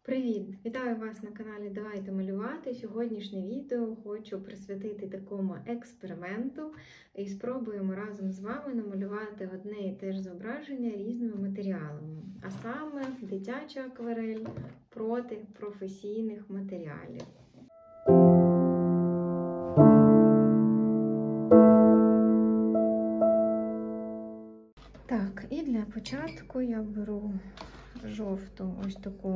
Привіт! Вітаю вас на каналі Давайте малювати. Сьогоднішнє відео хочу присвятити такому експерименту і спробуємо разом з вами намалювати одне і те ж зображення різними матеріалами, а саме дитяча акварель проти професійних матеріалів. Так, і для початку я беру жовту ось таку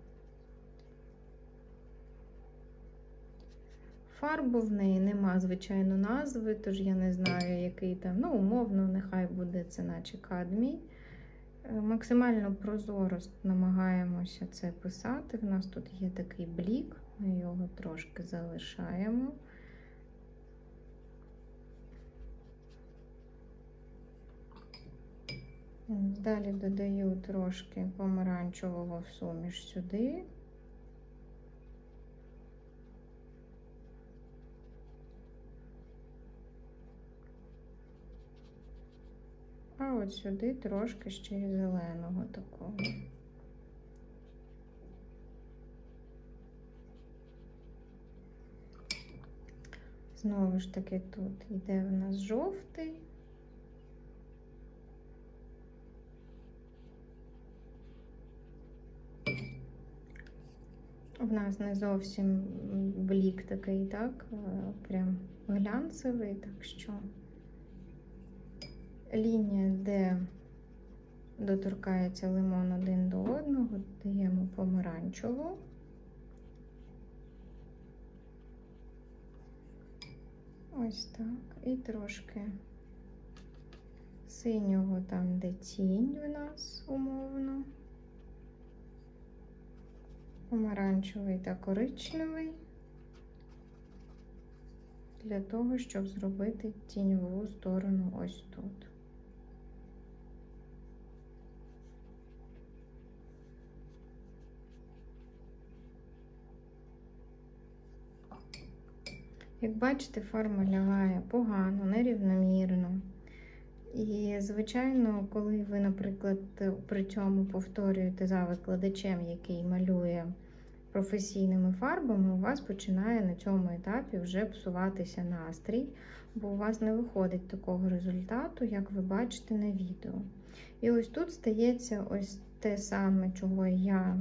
фарбу, в неї нема, звичайно, назви, тож я не знаю, який там, умовно, нехай буде це наче кадмій. Максимально прозоро намагаємося це писати. В нас тут є такий блік, ми його трошки залишаємо. Далі додаю трошки помаранчевого в суміш сюди. А от сюди трошки ще й зеленого такого. Знову ж таки, тут йде в нас жовтий. В нас не зовсім блік такий, так, прям глянцевий, так що лінія, де доторкається лимон один до одного, даємо помаранчеву. Ось так. І трошки синього там, де тінь в нас умовно. Помаранчевий та коричневий. Для того, щоб зробити тіньову сторону ось тут. Як бачите, фарба лягає погано, нерівномірно. І, звичайно, коли ви, наприклад, при цьому повторюєте за викладачем, який малює професійними фарбами, у вас починає на цьому етапі вже псуватися настрій, бо у вас не виходить такого результату, як ви бачите на відео. І ось тут стається ось те саме, чого я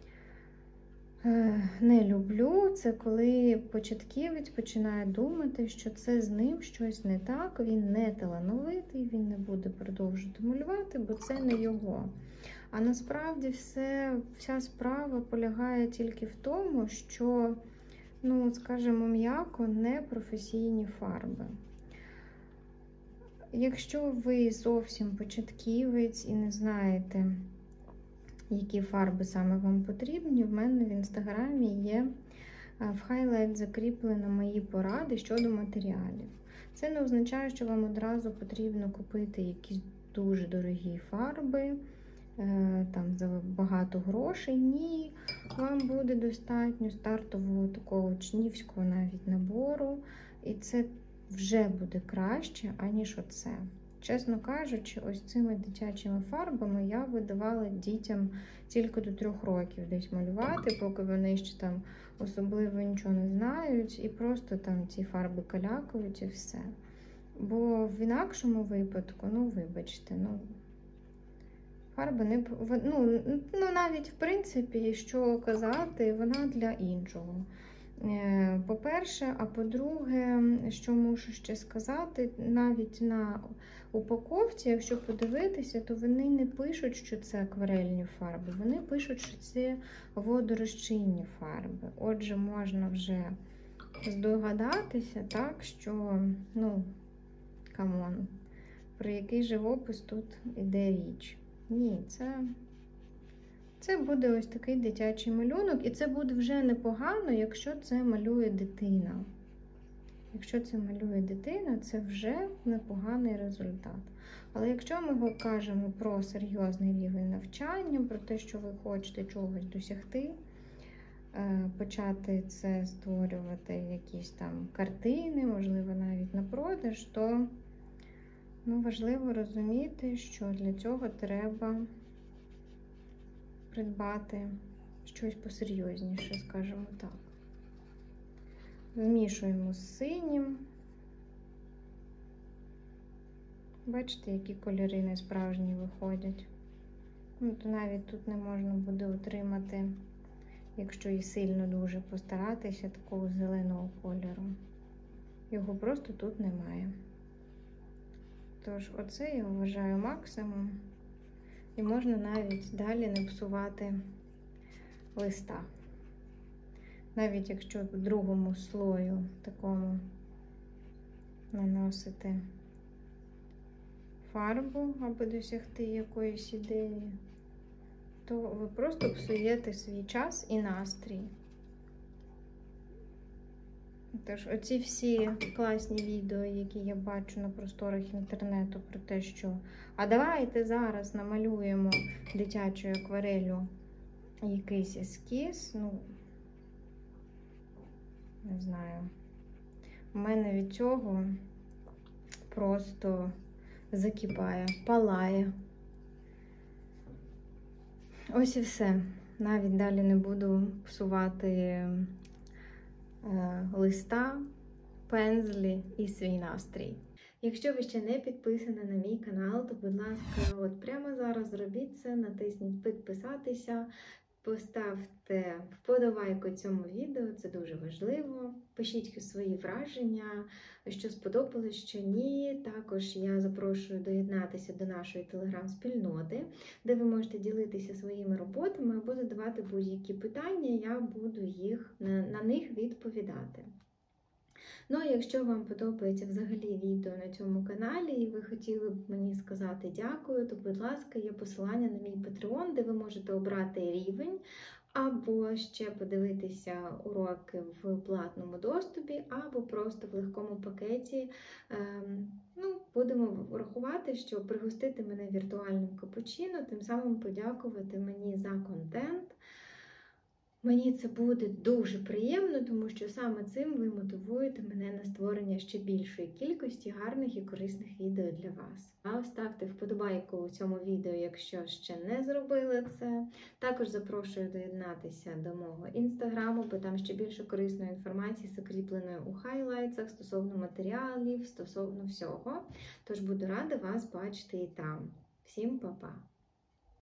не люблю, це коли початківець починає думати, що це з ним щось не так, він не талановитий, він не буде продовжувати малювати, бо це не його. А насправді вся справа полягає тільки в тому, що, скажімо м'яко, не професійні фарби. Якщо ви зовсім початківець і не знаєте, які фарби саме вам потрібні, в мене в інстаграмі є в хайлайт закріплено мої поради щодо матеріалів. Це не означає, що вам одразу потрібно купити якісь дуже дорогі фарби, там за багато грошей. Ні, вам буде достатньо стартового такого учнівського навіть набору, і це вже буде краще, аніж оце. Чесно кажучи, ось цими дитячими фарбами я видавала дітям тільки до 3 років десь малювати, поки вони ще там особливо нічого не знають, і просто там ці фарби калякують і все. Бо в інакшому випадку, вибачте, фарба не... навіть в принципі, що казати, вона для іншого. По-перше, а по-друге, що мушу ще сказати, навіть на упаковці, якщо подивитися, то вони не пишуть, що це акварельні фарби, вони пишуть, що це водорозчинні фарби. Отже, можна вже здогадатися, так, що, камон, про який живопис тут іде річ. Ні, це буде ось такий дитячий малюнок, і це буде вже непогано, якщо це малює дитина. Якщо це малює дитина, це вже непоганий результат. Але якщо ми кажемо про серйозний рівень навчання, про те, що ви хочете чогось досягти, почати це створювати якісь там картини, можливо, навіть на продаж, то важливо розуміти, що для цього треба придбати щось посерйозніше, скажімо так. Змішуємо з синім. Бачите, які кольори несправжні виходять. Ну, то навіть тут не можна буде отримати, якщо і сильно дуже постаратися, такого зеленого кольору. Його просто тут немає. Тож, оце я вважаю максимум. І можна навіть далі не псувати листа. Навіть якщо в другому слою такому наносити фарбу, аби досягти якоїсь ідеї, то ви просто псуєте свій час і настрій. Тож, оці всі класні відео, які я бачу на просторах інтернету про те, що а давайте зараз намалюємо дитячою аквареллю якийсь ескіз, ну, не знаю. У мене від цього просто закипає, палає. Ось і все. Навіть далі не буду псувати листа, пензлі і свій настрій. Якщо ви ще не підписані на мій канал, то, будь ласка, от прямо зараз зробіть це, натисніть підписатися, поставте вподобайку цьому відео, це дуже важливо. Пишіть свої враження, що сподобалось, що ні. Також я запрошую доєднатися до нашої телеграм-спільноти, де ви можете ділитися своїми роботами або задавати будь-які питання, я буду на них відповідати. Ну, а якщо вам подобається взагалі відео на цьому каналі і ви хотіли б мені сказати дякую, то, будь ласка, є посилання на мій Patreon, де ви можете обрати рівень, або ще подивитися уроки в платному доступі, або просто в легкому пакеті. Будемо врахувати, що пригостити мене віртуальним капучино, тим самим подякувати мені за контент. Мені це буде дуже приємно, тому що саме цим ви мотивуєте мене на створення ще більшої кількості гарних і корисних відео для вас. А ставте вподобайку у цьому відео, якщо ще не зробили це. Також запрошую доєднатися до мого інстаграму, бо там ще більше корисної інформації, закріпленої у хайлайтсах, стосовно матеріалів, стосовно всього. Тож буду рада вас бачити і там. Всім па-па!